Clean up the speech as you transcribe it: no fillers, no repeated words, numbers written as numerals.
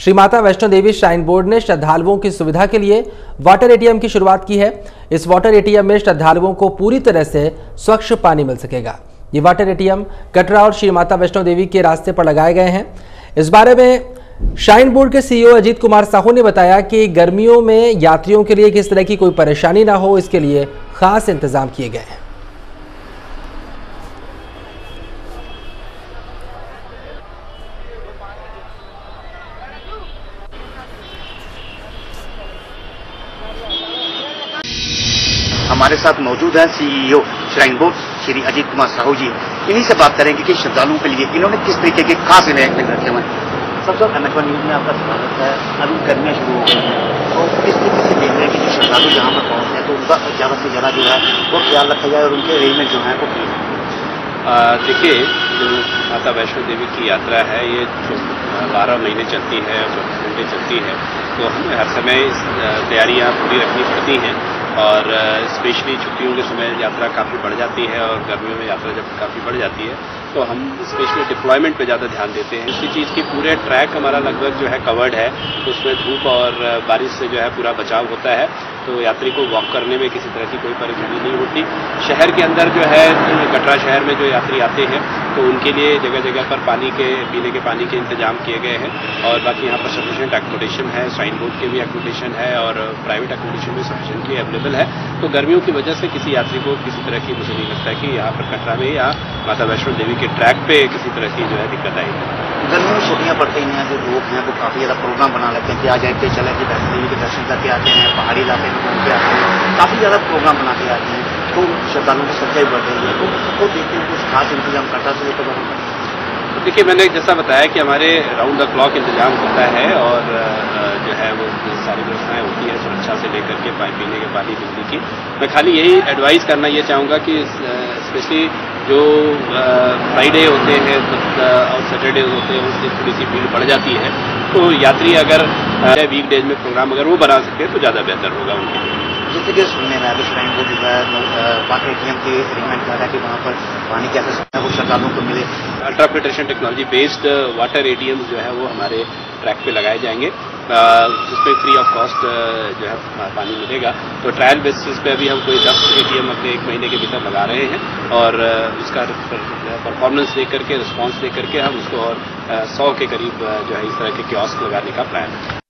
Shri Mata Vaishno Devi shrine board ने श्रद्धालुओं की सुविधा के लिए वाटर एटीएम की शुरुआत की है। इस वाटर एटीएम में श्रद्धालुओं को पूरी तरह से स्वच्छ पानी मिल सकेगा। ये वाटर एटीएम कटरा और श्री माता वैष्णो देवी के रास्ते पर लगाए गए हैं। इस बारे में श्राइन बोर्ड के सीईओ अजीत कुमार साहू ने बताया कि गर्मियों में यात्रियों के लिए किस तरह की कोई परेशानी ना हो, इसके लिए खास इंतजाम किए गए हैं। हमारे साथ मौजूद है CEO shrine board Shri Ajit Kumar Sahu ji. इन्हीं से बात करेंगे कि श्रद्धालुओं के लिए इन्होंने किस तरीके के खास अरेंजमेंट रखे हुए हैं। सबसे एम1 न्यूज में आपका स्वागत है। अभी गर्मियां शुरू हो गई हैं, तो किस तरीके से देख रहे हैं कि जो श्रद्धालु यहाँ पर पहुँचते हैं तो उनका ज़्यादा से ज़्यादा जो है वो ख्याल रखा जाए और उनके अरेंजमेंट जो है वो किए जाए। देखिए, जो माता वैष्णो देवी की यात्रा है ये 12 महीने चलती है, 24 घंटे चलती है, तो हमें हर समय तैयारियां पूरी रखनी पड़ती हैं और स्पेशली छुट्टियों के समय यात्रा काफ़ी बढ़ जाती है और गर्मियों में यात्रा जब काफ़ी बढ़ जाती है तो हम स्पेशली डिप्लॉयमेंट पे ज़्यादा ध्यान देते हैं। इसी चीज़ की पूरे ट्रैक हमारा लगभग जो है कवर्ड है, तो उसमें धूप और बारिश से जो है पूरा बचाव होता है, तो यात्री को वॉक करने में किसी तरह की कोई परेशानी नहीं होती। शहर के अंदर जो है कटरा शहर में जो यात्री आते हैं तो उनके लिए जगह जगह पर पीने के पानी के इंतजाम किए गए हैं और बाकी यहाँ पर सफिशिएंट एकोमोडेशन है, श्राइन बोर्ड के भी एकोमोडेशन है और प्राइवेट एकोमोडेशन भी सफिशिएंटली अवेलेबल है। तो गर्मियों की वजह से किसी यात्री को किसी तरह की मुझे नहीं लगता है कि यहाँ पर कटरा में या माता वैष्णो देवी के ट्रैक पे किसी तरह की जो है दिक्कत आएगी। गर्मियों में छुट्टियां पड़ती हैं, जो लोग हैं वो काफ़ी ज़्यादा प्रोग्राम बना लेते हैं कि आज ऐसे चले कि वैष्णो देवी के दर्शन करके आते हैं, पहाड़ी इलाके में घूम के आते हैं, काफ़ी ज़्यादा प्रोग्राम बना के आते हैं, तो श्रद्धालुओं की संख्या भी बढ़ रही है। तो उसको देखते हुए कुछ खास इंतजाम कटरा से लेकर तो देखिए, मैंने जैसा बताया कि हमारे राउंड द क्लॉक इंतजाम होता है और जो है वो सारी व्यवस्थाएं होती है सुरक्षा से लेकर के पीने के पानी बिजली की। मैं खाली यही एडवाइस करना ये चाहूँगा कि स्पेशली जो फ्राइडे होते हैं और सैटरडे होते हैं उससे थोड़ी सी भीड़ बढ़ जाती है, तो यात्री अगर वीकडेज में प्रोग्राम अगर वो बना सके तो ज़्यादा बेहतर होगा उनके लिए। जैसे कि सुनने में अभी श्राइन बोर्ड जो है वाटर एटीएम के अरेंजमेंट कर रहा है कि वहाँ पर पानी कैसे सकता है वो श्रद्धालुओं को मिले। Ultra filtration technology based water ATM जो है वो हमारे ट्रैक पे लगाए जाएंगे, जिसमें फ्री ऑफ कॉस्ट जो है पानी मिलेगा। तो ट्रायल बेसिस पे अभी हम कोई 10 एटीएम अपने 1 महीने के भीतर लगा रहे हैं और उसका परफॉर्मेंस देकर के रिस्पॉन्स देकर के हम उसको और 100 के करीब जो है इस तरह के कियोस्क लगाने का प्लान है।